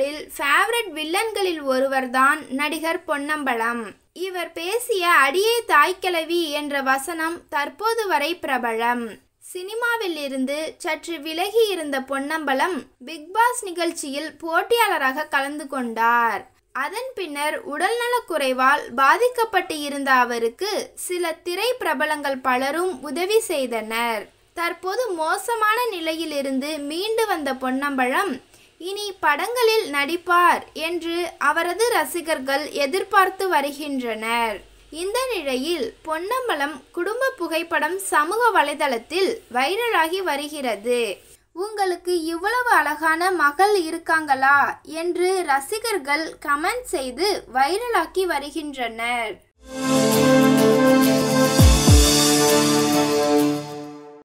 ரசிகர்களில் favourite வில்லன்களில் ஒருவர்தான் நடிகர் பொன்னம்பலம். இவர் பேசிய அடியே தாய்க்கிழவி என்ற வசனம் தற்போது வரை பிரபலம். சினிமாவில் இருந்து சற்று விலகி இருந்த பொன்னம்பலம் பிக்பாஸ் நிகழ்ச்சியில் போட்டியாளராக கலந்து கொண்டார். அதன் பின்னர் உடல்நலக்குறைவால் பாதிக்கப்பட்டு இருந்த அவருக்கு சில திரை பிரபலங்கள் பலரும் உதவி செய்தனர். தற்போது மோசமான நிலையில் இருந்து மீண்டு வந்த பொன்னம்பலம் இனி படங்களில் நடிப்பார் என்று அவரது ரசிகர்கள் எதிர்பார்த்து வருகின்றனர். இந்த நிலையில் பொன்னம்பலம் குடும்ப புகைப்படம் சமூக வலைதளத்தில் வைரலாகி வருகிறது. உங்களுக்கு இவ்வளவு அழகான மகள் இருக்காங்களா என்று ரசிகர்கள் கமெண்ட் செய்து வைரலாக்கி வருகின்றனர்.